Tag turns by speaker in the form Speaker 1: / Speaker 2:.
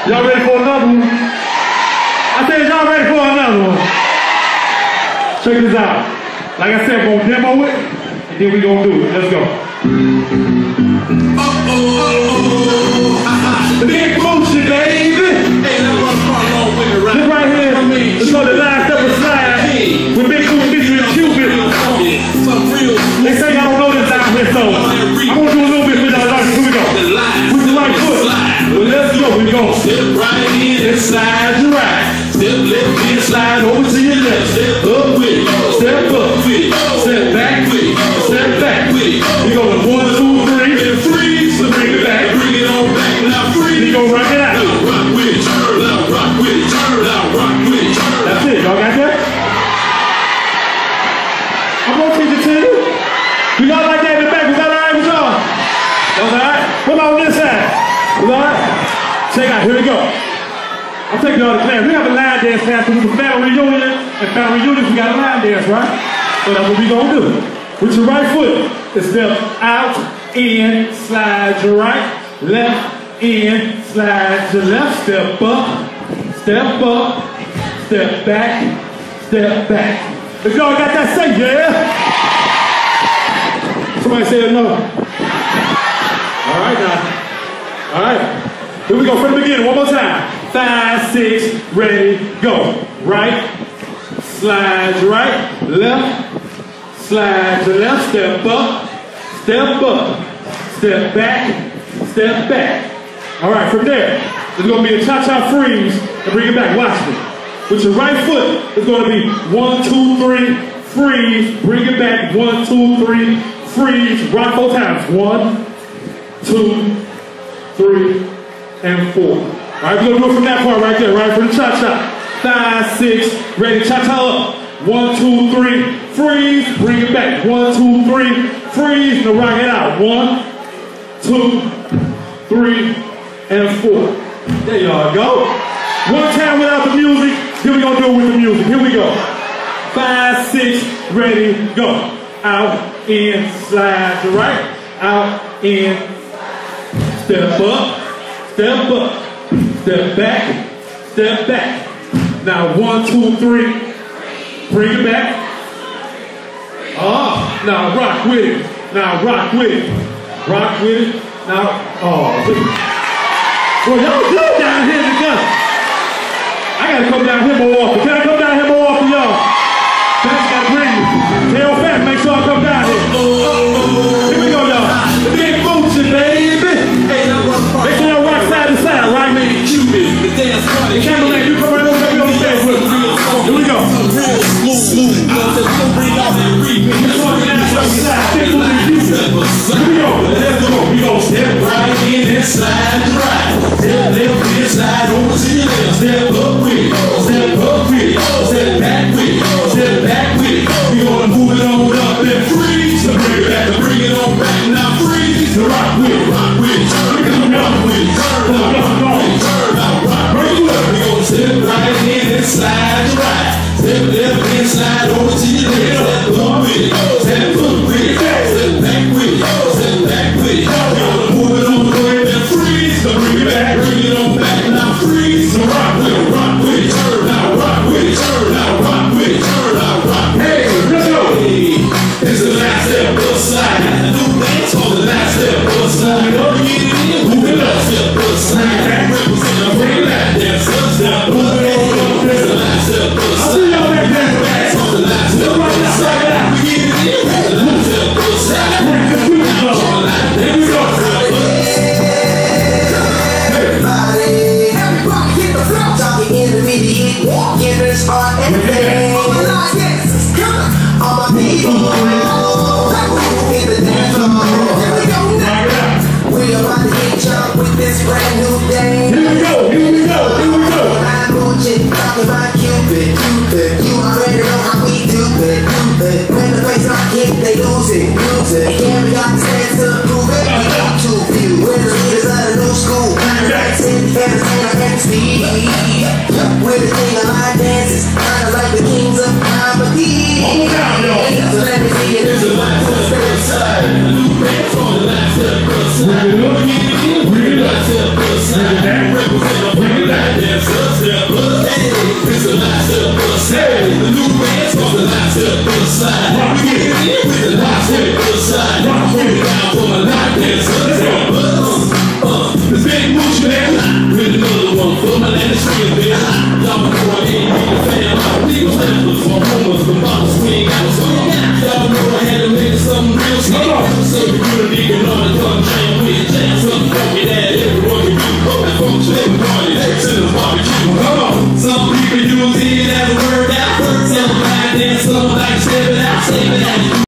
Speaker 1: Y'all ready for another one? I said, y'all ready for another one? Check this out. Like I said, we're gonna demo it, and then we gonna do it. Let's go. Big motion, baby. This right here is called the last step of slide with Big Cool, Mystery, and Cupid. They say y'all don't know this down here, so I'm gonna do a little bit for y'all. Here we go. With the right foot. Well, let's go. We go. Step right in and slide your right. Step left and slide over to your left. Step up with it. Step up with it. Step back with it. Step back with it. We go to 1, 2, 3. And freeze. So bring it back. Bring it on back. Now freeze. We go rock it out. Rock with it. Turn out. Rock with it. Turn out. Rock with it. Turn out. That's it. Y'all got that? I'm gonna teach it to you. We got like that in the back. We got all right with y'all. That's all right. What about on this side? We all right? Check out. Here we go. I'm taking y'all to class. We have a line dance class with the family reunion. And family reunions, we got a line dance, right? So that's what we gonna do. With your right foot, it's step out, in, slide your right, left, in, slide your left, step up, step back, step back. If y'all got that, say yeah. Somebody say no. All right now. All right. Here we go from the beginning, one more time. 5, 6, ready, go. Right, slide your right, left, slide your left, step up, step back. All right, from there, there's gonna be a cha-cha freeze and bring it back, watch me. With your right foot, it's gonna be 1, 2, 3, freeze, bring it back, 1, 2, 3, freeze, rock 4 times. 1, 2, 3, and 4. All right, we're gonna do it from that part right there, right? For the cha-cha. 5, 6, ready, cha-cha up. 1, 2, 3, freeze, bring it back. 1, 2, 3, freeze, now rock it out. 1, 2, 3, and 4. There y'all go. One time without the music, then we gonna do it with the music. Here we go. 5, 6, ready, go. Out, in, slide to right. Out, in, step up, step back. Now 1, 2, 3, bring it back. Now rock with it. Now rock with it. Now, well, y'all good down here together. I gotta come down here more often. Can I come down here more often, y'all? That's gotta bring you. Tell Fat, make sure I come down here. Here we go, y'all. Big motion, baby. Make sure y'all rock side to side, right? Candleman, you come right over here on the stage with us. Here we go. We go step right in and slide right. Step left and slide over to your left. Step up with it. Step back with it. We gonna move it on up and freeze. So bring it back, bring it on back. Now freeze. So rock with it. Turn out, rock with it. We gonna step right in and slide right. Step left and slide over to your left. Step up with it. Step back with it. We gonna move it on up and freeze. So bring it back, bring it on back. Now freeze. So rock with it. Turn out, rock with it. Hey, let's go. It's the last step of slide. New dance on the last step of slide. Move it up, step of slide. Represent a bring that dance. Step move it on. It's the last step of slide. Dance on the last step of slide. We get it in. The last step of slide. Here we go.
Speaker 2: Everybody hit the floor. Talking intermediate, get this part and play. All my people in the dance floor. Here we go now. We about to get jumped with this brand new day.
Speaker 1: Here we go.
Speaker 2: I'm Gucci, talking about Cupid. You already know how we do it. When the face on kick, they lose it. Can't we got the stance to prove it? We got to view. We're the leaders of the new school. And speed. We're the king of line dances. Kind of like the kings of comedy. So let me see it.
Speaker 3: It's the last step of slide. A new dance on the last step of slide. Represent a It's up there, but hey, it's a lot to bust. Hey, the new man's on the lot to bust. We get it.